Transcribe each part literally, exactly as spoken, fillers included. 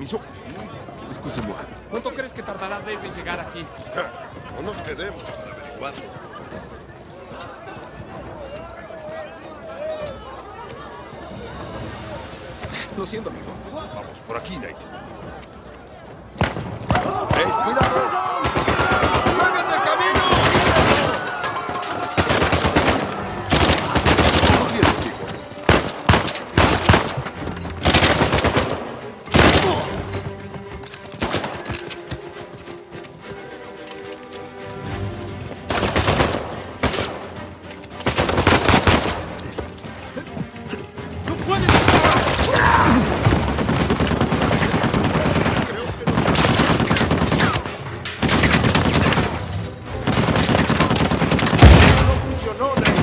permiso. Excusez-moi. ¿Cuánto crees que tardará Dave en llegar aquí? No nos quedemos averiguando. Lo siento, amigo. Vamos por aquí, Nate. ¡Hey, cuidado! ¡Salgan del camino! Bien, chico. ¡No puedes escapar! No funcionó, Nate.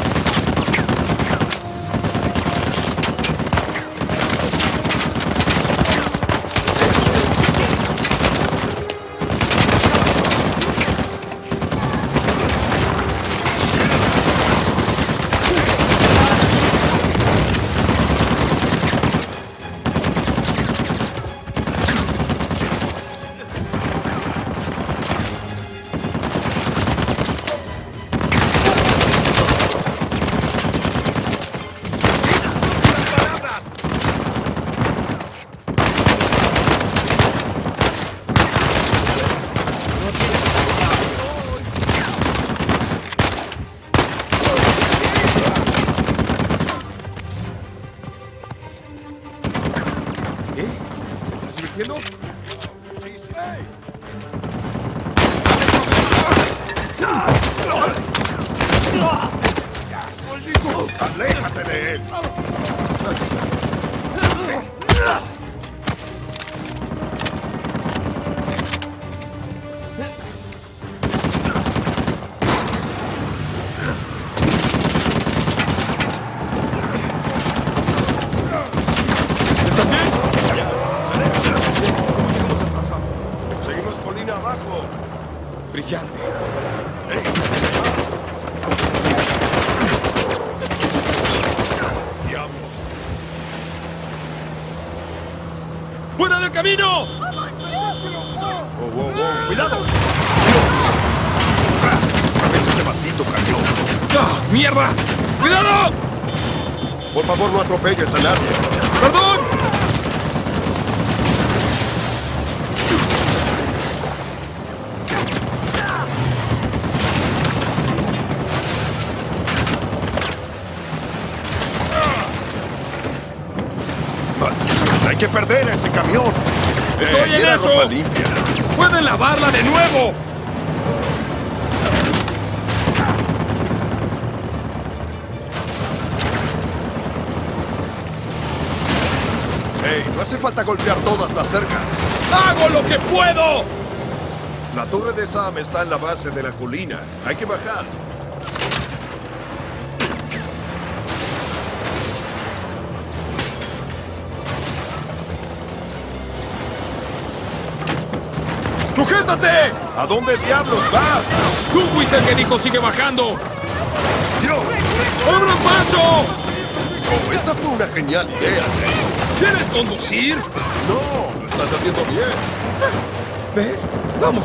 ¿Qué? ¿Te estás divirtiendo? ¡Maldito! ¡Aléjate de él! Gracias. ¿Estás bien? ¿Cómo llegamos hasta Sam? Seguimos colina abajo. Brillante. Diablos. ¡Fuera del camino! ¡Wow, wow, wow! ¡Cuidado! ¡Dios! ¡Ah! ¡A veces ese maldito camión! ¡Ah, mierda! ¡Cuidado! Por favor, no atropelles a nadie. ¡Perdón! ¡Maldición! ¡Hay que perder a ese camión! ¡Estoy Eh, en era eso! ropa limpia. ¡Pueden lavarla de nuevo! ¡Hey! No hace falta golpear todas las cercas. ¡Hago lo que puedo! La torre de Sam está en la base de la colina. Hay que bajar. ¡Sujétate! ¿A dónde diablos vas? ¡Tú fuiste el que dijo sigue bajando! ¡Dios! ¡Abra paso! Oh, esta fue una genial idea. ¿Quieres conducir? No, lo estás haciendo bien. ¿Ves? Vamos.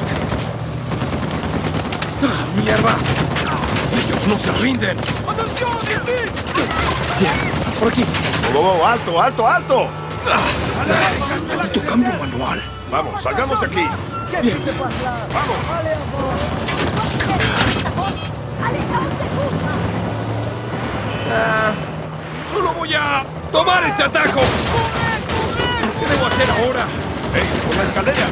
¡Ah, mierda! ¡Ellos no se rinden! ¡Atención, Steve! Bien, por aquí. Oh, oh, oh, alto, alto, alto. Maldito cambio manual. Vamos, salgamos de aquí. Bien. Vamos. Ah, ¡Solo voy a tomar este atajo! ¿Qué debo hacer ahora? ¡Hey, por la escalera!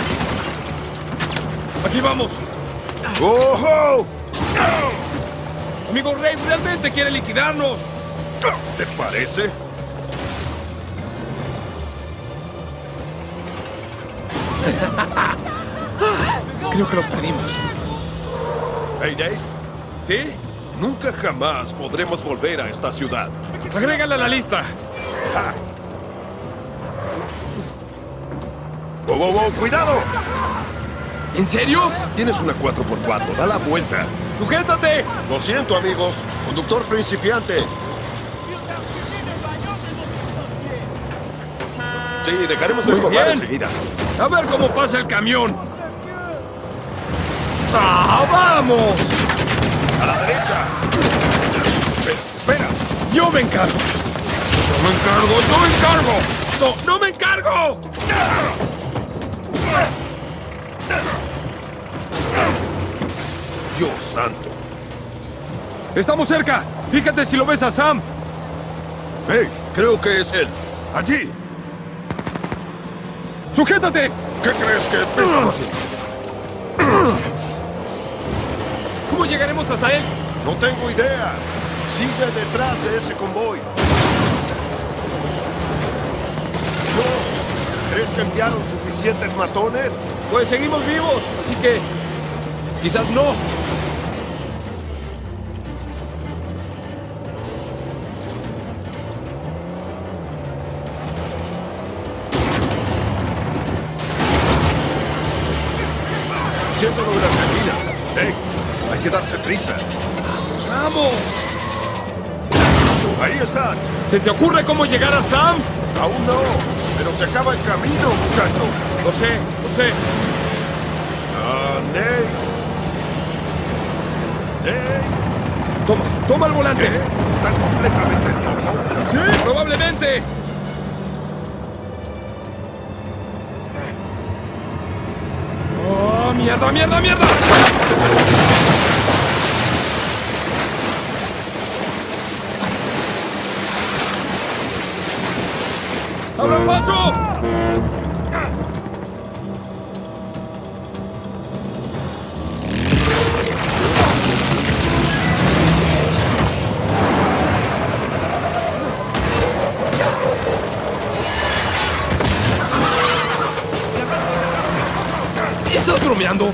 Aquí vamos. ¡Oh! Amigo Rey, realmente quiere liquidarnos. ¿Te parece? Creo que los perdimos. Hey, Dave, ¿Sí? nunca jamás podremos volver a esta ciudad. Agrégala a la lista. ¡Ja! ¡Oh, oh, oh! ¡Cuidado! ¿En serio? Tienes una cuatro por cuatro, da la vuelta. ¡Sujétate! Lo siento, amigos. Conductor principiante. Sí, dejaremos de Muy estorbar bien. enseguida. A ver cómo pasa el camión. ¡Ah, vamos! ¡A la derecha! ¡Espera! Yo me encargo. Yo me encargo, yo me encargo. No, no me encargo. ¡Dios santo! Estamos cerca. Fíjate si lo ves a Sam. ¡Hey! Creo que es él. ¡Allí! ¡Sujétate! ¿Qué crees que estamos haciendo? ¿Cómo llegaremos hasta él? No tengo idea. Sigue detrás de ese convoy. No. ¿Crees que enviaron suficientes matones? Pues seguimos vivos, así que... quizás no. Siento lo de las gallinas. ¡Hey! Hay que darse prisa. ¡Pues vamos! Ahí están. ¿Se te ocurre cómo llegar a Sam? Aún no. Pero se acaba el camino, muchacho. Lo sé, lo sé. Ah, Nate. Nate. Toma, toma el volante. ¿Qué? ¿Estás completamente loco? Sí, probablemente. ¡Oh, mierda, mierda, mierda! ¡Abra paso! ¿Estás bromeando?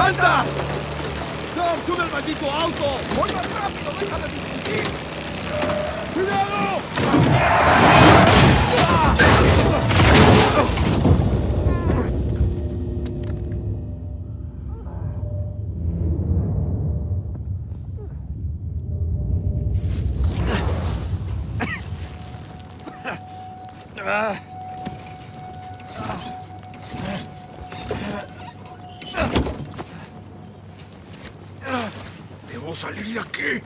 ¡Salta! ¡Sam, sube al maldito auto! ¡Voy más rápido! ¡Déjame discutir! ¡Cuidado! Debo salir de aquí.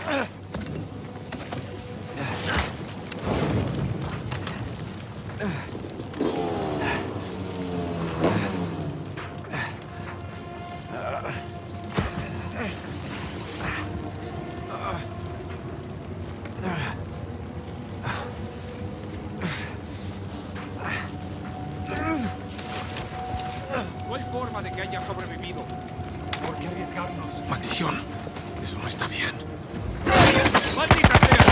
No hay forma de que haya sobrevivido. ¿Por qué arriesgarnos? Maldición. Eso no está bien. ¡Maldita sea!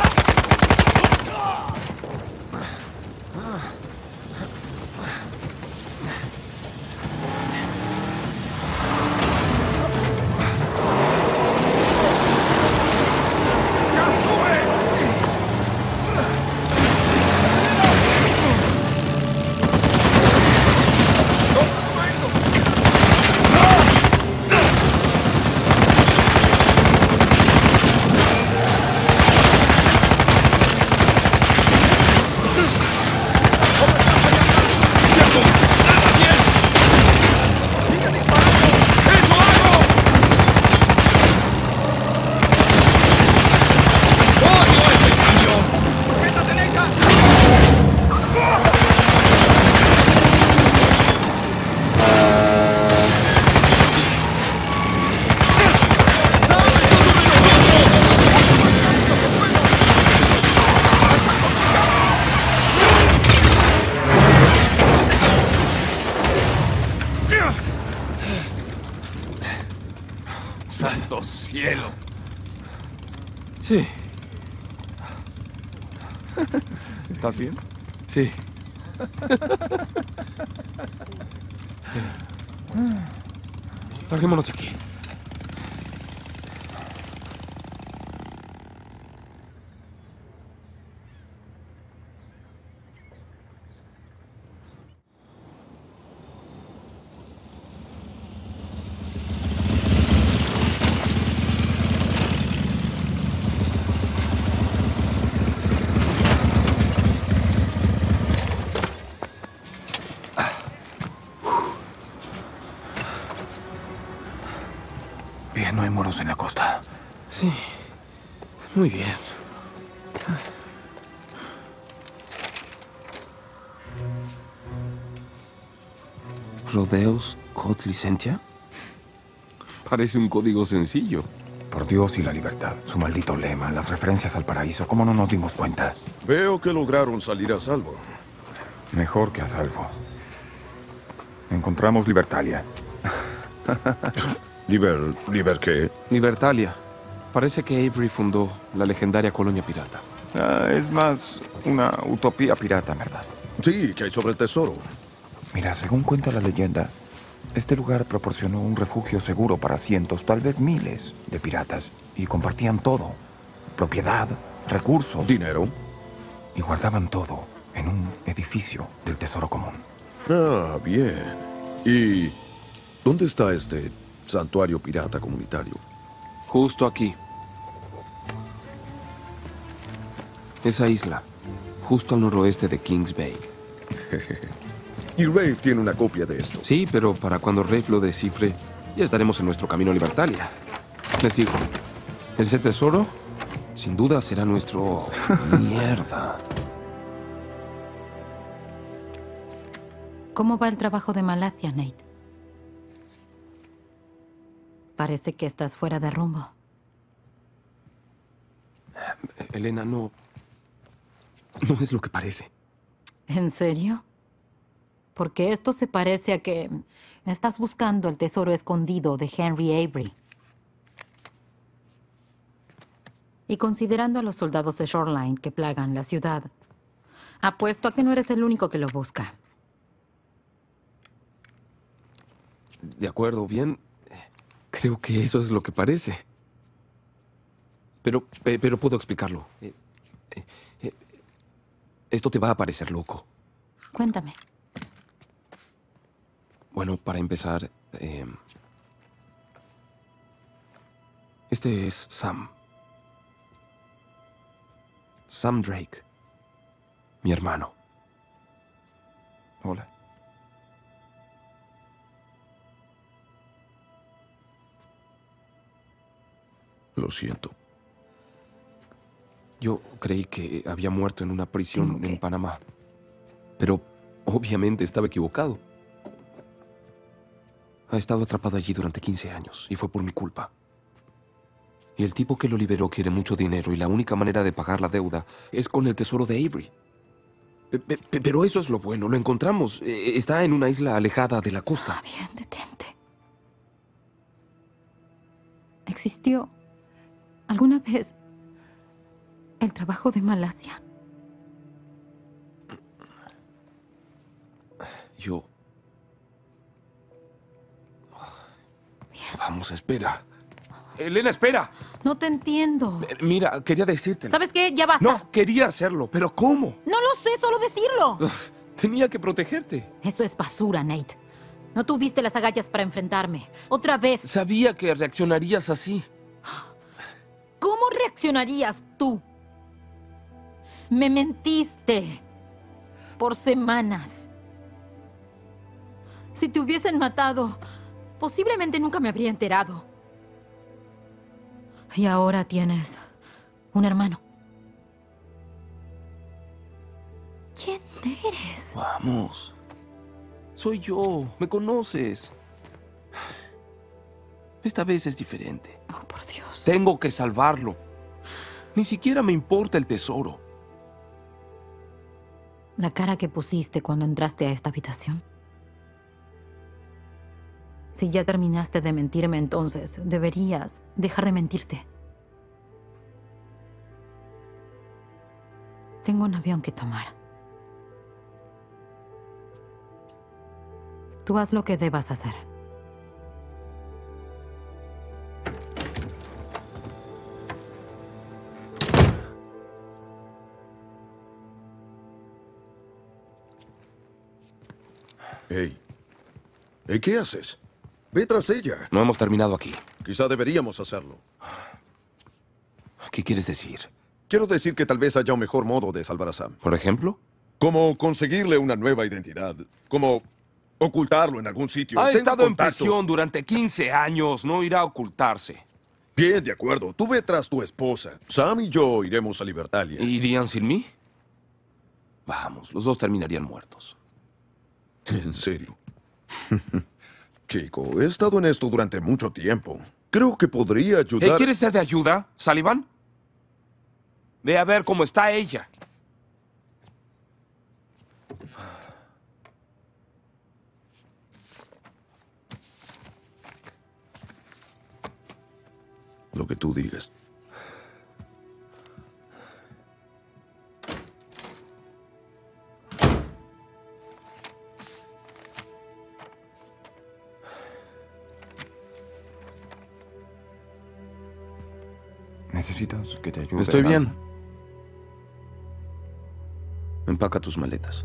¡Santo cielo! Sí, ¿Estás bien? sí. Larguémonos de aquí. Bien, no hay muros en la costa. Sí, muy bien. ¿Rodeos Code Licentia? Parece un código sencillo. Por Dios y la libertad. Su maldito lema, las referencias al paraíso. ¿Cómo no nos dimos cuenta? Veo que lograron salir a salvo. Mejor que a salvo. Encontramos Libertalia. ¿Liber... ¿Liber qué? Libertalia. Parece que Avery fundó la legendaria colonia pirata. Ah, es más una utopía pirata, ¿verdad? Sí, que hay sobre el tesoro. Mira, según cuenta la leyenda, este lugar proporcionó un refugio seguro para cientos, tal vez miles, de piratas. Y compartían todo. Propiedad, recursos. ¿Dinero? Y guardaban todo en un edificio del tesoro común. Ah, bien. ¿Y dónde está este santuario pirata comunitario? Justo aquí. Esa isla, justo al noroeste de Kings Bay. Y Rafe tiene una copia de esto. Sí, pero para cuando Rafe lo descifre, ya estaremos en nuestro camino a Libertalia. Les digo, ese tesoro, sin duda, será nuestro... Mierda. ¿Cómo va el trabajo de Malasia, Nate? Parece que estás fuera de rumbo. Elena, no... No es lo que parece. ¿En serio? Porque esto se parece a que estás buscando el tesoro escondido de Henry Avery. Y considerando a los soldados de Shoreline que plagan la ciudad, apuesto a que no eres el único que lo busca. De acuerdo, bien. Creo que eso es lo que parece. Pero, pe- pero puedo explicarlo. Eh, eh, eh, esto te va a parecer loco. Cuéntame. Bueno, para empezar, eh, este es Sam. Sam Drake. Mi hermano. Hola. Lo siento. Yo creí que había muerto en una prisión Tengo que- en Panamá. Pero obviamente estaba equivocado. Ha estado atrapado allí durante quince años y fue por mi culpa. Y el tipo que lo liberó quiere mucho dinero y la única manera de pagar la deuda es con el tesoro de Avery. Pe- pe- pe- Pero eso es lo bueno, lo encontramos. Eh, Está en una isla alejada de la costa. Bien, detente. ¿Existió alguna vez el trabajo de Malasia? Yo... Vamos, espera. Elena, espera. No te entiendo. Eh, Mira, quería decírtelo. ¿Sabes qué? Ya basta. No, quería hacerlo, pero ¿cómo? No lo sé, solo decirlo. Uf, tenía que protegerte. Eso es basura, Nate. No tuviste las agallas para enfrentarme. Otra vez. Sabía que reaccionarías así. ¿Cómo reaccionarías tú? Me mentiste. Por semanas. Si te hubiesen matado, posiblemente nunca me habría enterado. Y ahora tienes un hermano. ¿Quién eres? Vamos. Soy yo. Me conoces. Esta vez es diferente. Oh, por Dios. Tengo que salvarlo. Ni siquiera me importa el tesoro. La cara que pusiste cuando entraste a esta habitación. Si ya terminaste de mentirme, entonces deberías dejar de mentirte. Tengo un avión que tomar. Tú haz lo que debas hacer. Hey. Hey, ¿qué haces? Ve tras ella. No hemos terminado aquí. Quizá deberíamos hacerlo. ¿Qué quieres decir? Quiero decir que tal vez haya un mejor modo de salvar a Sam. ¿Por ejemplo? Como conseguirle una nueva identidad. Como ocultarlo en algún sitio. Ha Tengo estado en contactos. prisión durante quince años. No irá a ocultarse. Bien, de acuerdo. Tú ve tras tu esposa. Sam y yo iremos a Libertalia. ¿Irían sin mí? Vamos, los dos terminarían muertos. En serio. Chico, he estado en esto durante mucho tiempo. Creo que podría ayudar. ¿Eh, ¿Quieres ser de ayuda, Sullivan? Ve a ver cómo está ella. Lo que tú digas. ¿Necesitas que te ayude? Estoy en bien. algo? Empaca tus maletas.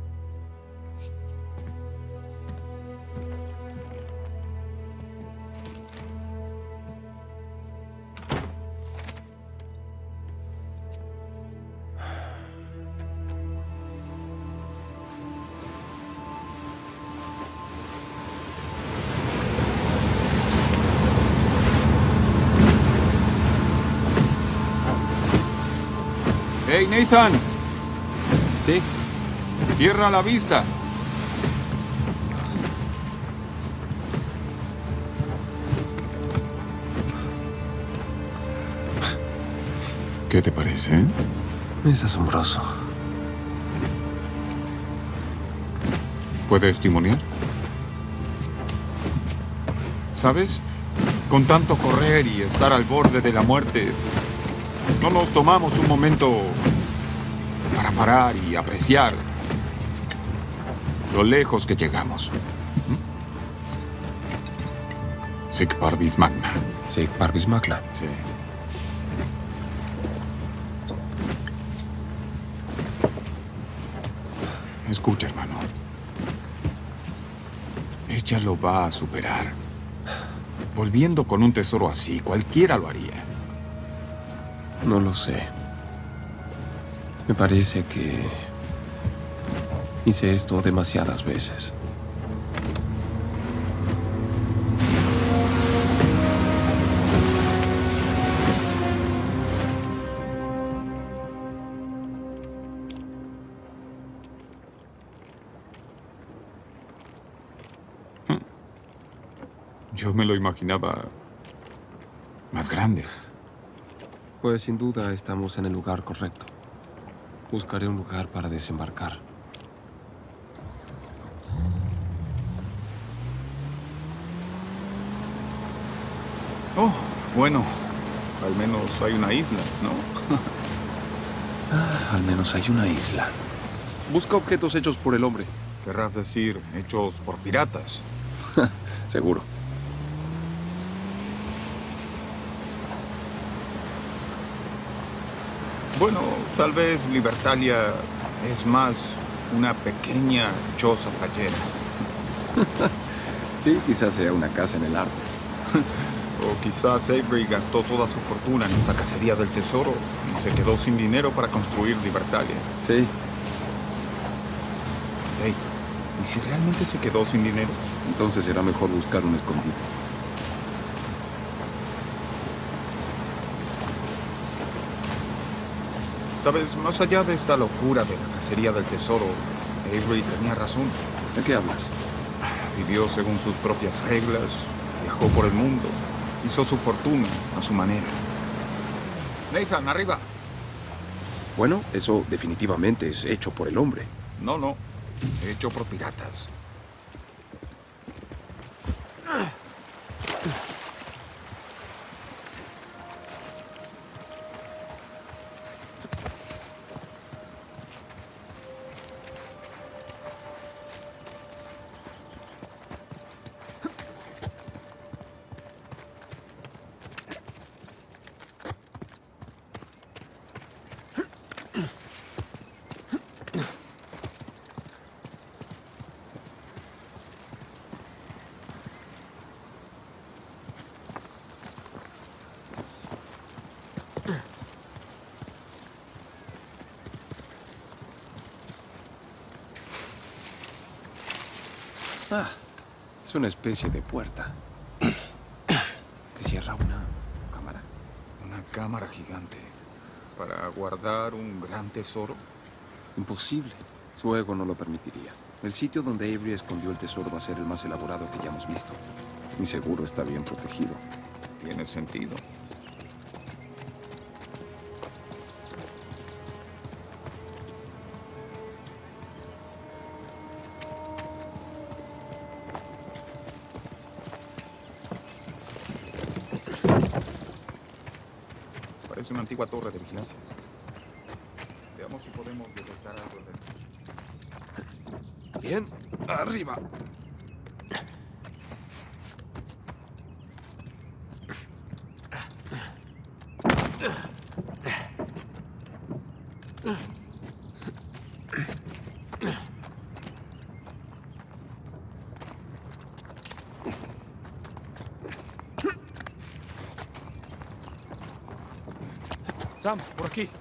¡Hey, Nathan! ¿Sí? ¡Tierra a la vista! ¿Qué te parece? Es asombroso. ¿Puedes testimoniar? ¿Sabes? Con tanto correr y estar al borde de la muerte, no nos tomamos un momento para parar y apreciar lo lejos que llegamos. ¿Mm? Sic Parvis Magna. Sic Parvis Magna. Sí. Escucha, hermano. Ella lo va a superar. Volviendo con un tesoro así, cualquiera lo haría. No lo sé. Me parece que hice esto demasiadas veces. Yo me lo imaginaba más grande. Pues sin duda estamos en el lugar correcto. Buscaré un lugar para desembarcar. Oh, bueno. Al menos hay una isla, ¿no? Ah, al menos hay una isla. Busca objetos hechos por el hombre. Querrás decir, hechos por piratas. Seguro. Bueno, tal vez Libertalia es más una pequeña choza playera. Sí, quizás sea una casa en el árbol. O quizás Avery gastó toda su fortuna en esta cacería del tesoro y se quedó sin dinero para construir Libertalia. Sí. Hey, ¿y si realmente se quedó sin dinero? Entonces será mejor buscar un escondite. Sabes, más allá de esta locura de la cacería del tesoro, Avery tenía razón. ¿De qué hablas? Vivió según sus propias reglas, viajó por el mundo, hizo su fortuna a su manera. Nathan, arriba. Bueno, eso definitivamente es hecho por el hombre. No, no, hecho por piratas. Ah, es una especie de puerta que cierra una cámara. Una cámara gigante para guardar un gran tesoro. Imposible. Su ego no lo permitiría. El sitio donde Avery escondió el tesoro va a ser el más elaborado que ya hemos visto. Y seguro está bien protegido. Tiene sentido. Parece una antigua torre de vigilancia. Veamos si podemos detectar algo de... Bien, arriba. Sam, por aquí.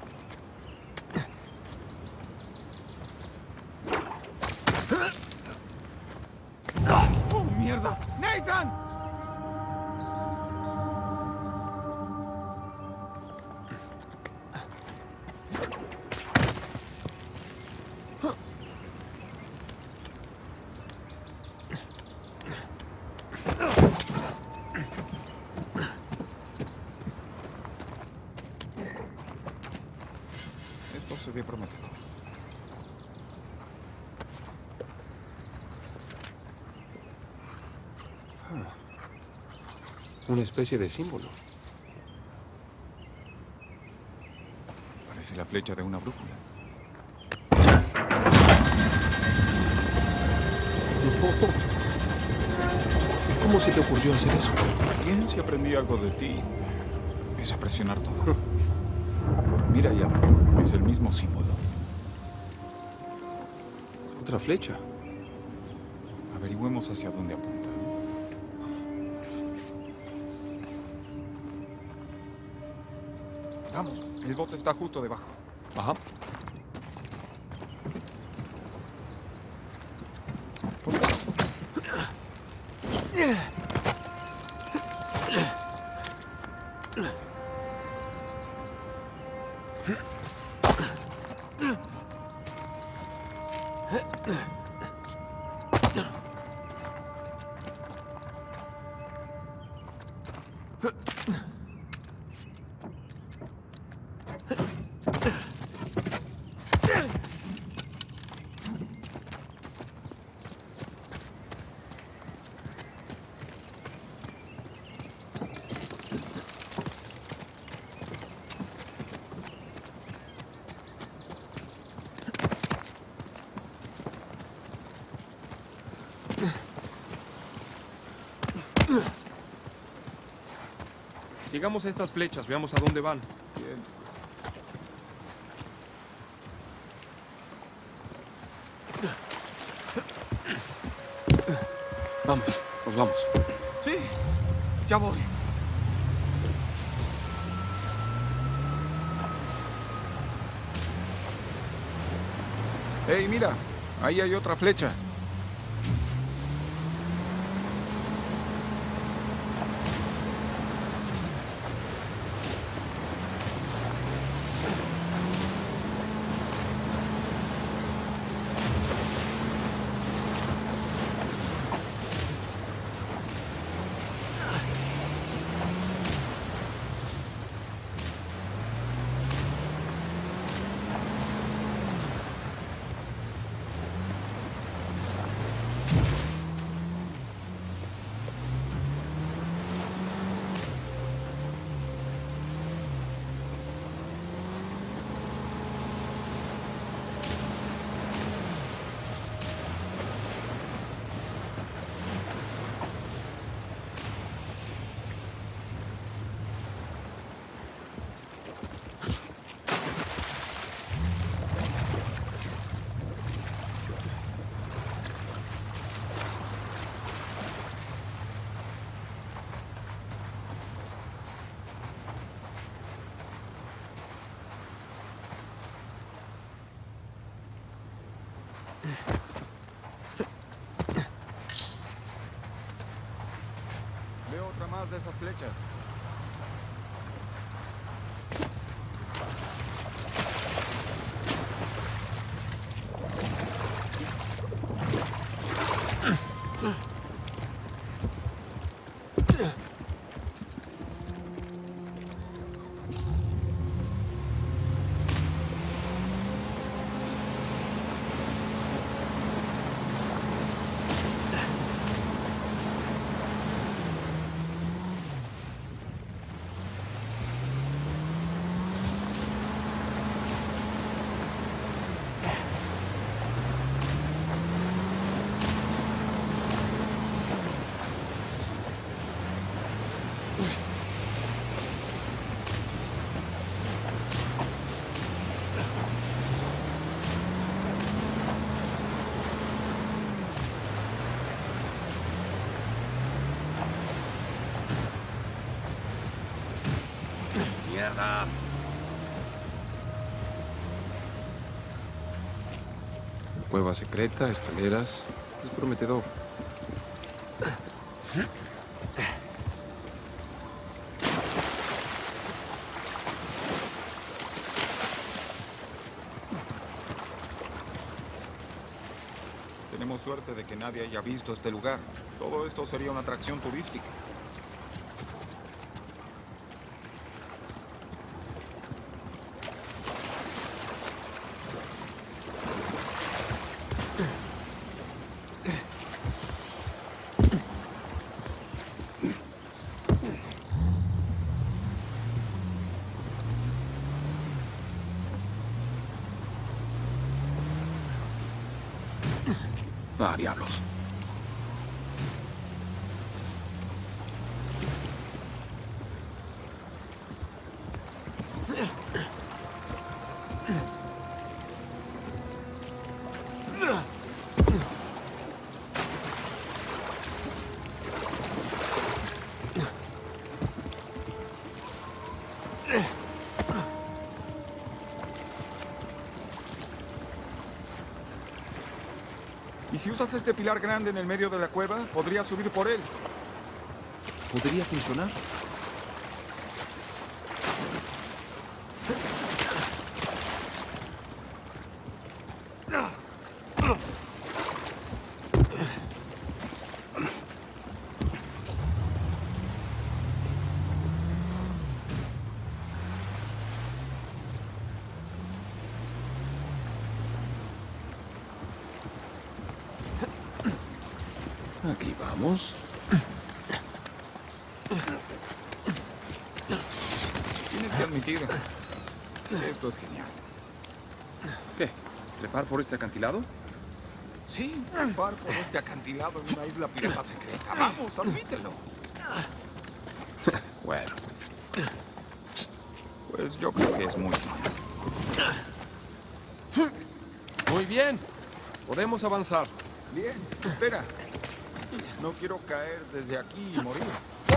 ¡Oh, mierda! ¡Nathan! Esto se ve prometedor. Una especie de símbolo. Parece la flecha de una brújula. ¿Cómo se te ocurrió hacer eso? Bien, si aprendí algo de ti, es a presionar todo. Mira ya, es el mismo símbolo. Otra flecha. Averigüemos hacia dónde apunta. Vamos, el bote está justo debajo. Ajá. Sigamos estas flechas, veamos a dónde van. Bien. Vamos, nos vamos. Sí, ya voy. Hey, mira, ahí hay otra flecha. Veo otra más de esas flechas. ¡Mierda! Cueva secreta, escaleras. Es prometedor. Tenemos suerte de que nadie haya visto este lugar. Todo esto sería una atracción turística. Ah, diablos. Y si usas este pilar grande en el medio de la cueva, podrías subir por él. ¿Podría funcionar? Aquí vamos. Tienes que admitir, esto es genial. ¿Qué? ¿Trepar por este acantilado? Sí, trepar por este acantilado en una isla pirata secreta. Vamos, admítelo. Bueno, Pues yo creo que es muy genial. Muy bien. Podemos avanzar. Bien, espera. No quiero caer desde aquí y morir.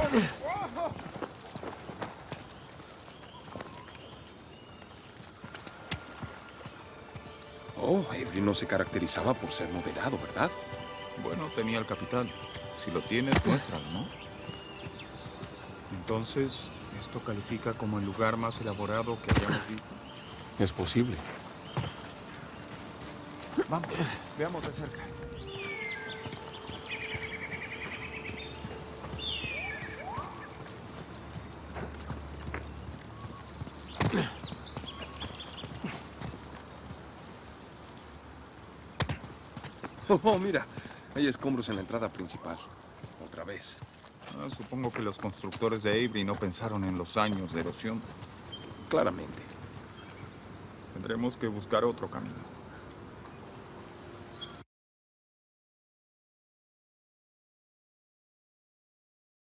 oh, Avery no se caracterizaba por ser moderado, ¿verdad? Bueno, tenía el capital. Si lo tienes, muéstralo, ¿no? Entonces, ¿esto califica como el lugar más elaborado que hayamos visto? Es posible. Vamos, veamos de cerca. Oh, mira. Hay escombros en la entrada principal. Otra vez. Ah, supongo que los constructores de Avery no pensaron en los años de erosión. Claramente. Tendremos que buscar otro camino.